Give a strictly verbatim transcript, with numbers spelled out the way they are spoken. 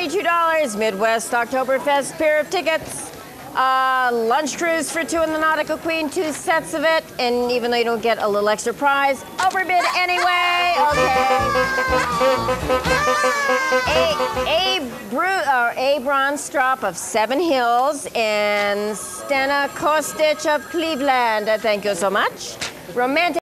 thirty-two dollars. Midwest Oktoberfest pair of tickets. Uh, lunch cruise for two in the Nautica Queen, two sets of it. And even though you don't get a little extra prize, overbid anyway. Okay. A, a, bru or a bronze strop of Seven Hills and Fenna Kostic of Cleveland. Thank you so much. Romantic.